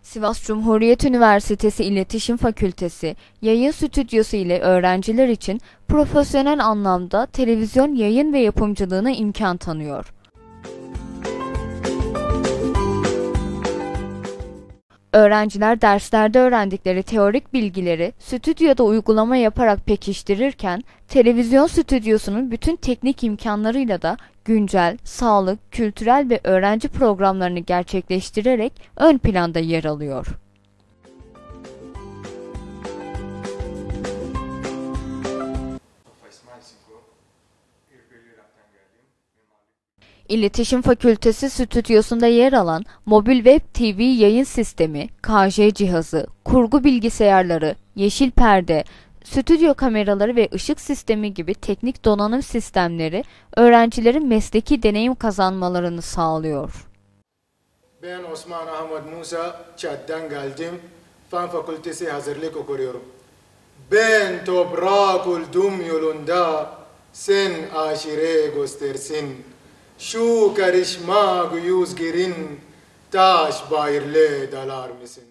Sivas Cumhuriyet Üniversitesi İletişim Fakültesi yayın stüdyosu ile öğrenciler için profesyonel anlamda televizyon yayın ve yapımcılığına imkan tanıyor. Öğrenciler derslerde öğrendikleri teorik bilgileri stüdyoda uygulama yaparak pekiştirirken, televizyon stüdyosunun bütün teknik imkanlarıyla da güncel, sağlık, kültürel ve öğrenci programlarını gerçekleştirerek ön planda yer alıyor. İletişim Fakültesi stüdyosunda yer alan mobil web TV yayın sistemi, KJ cihazı, kurgu bilgisayarları, yeşil perde, stüdyo kameraları ve ışık sistemi gibi teknik donanım sistemleri öğrencilerin mesleki deneyim kazanmalarını sağlıyor. Ben Osman Ahmad Musa, Çad'dan geldim. Fen Fakültesi hazırlık okuyorum. Ben toprak oldum yolunda, sen aşire göstersin. Şu karışma yüz girin, taş bayırlı dalar mısın?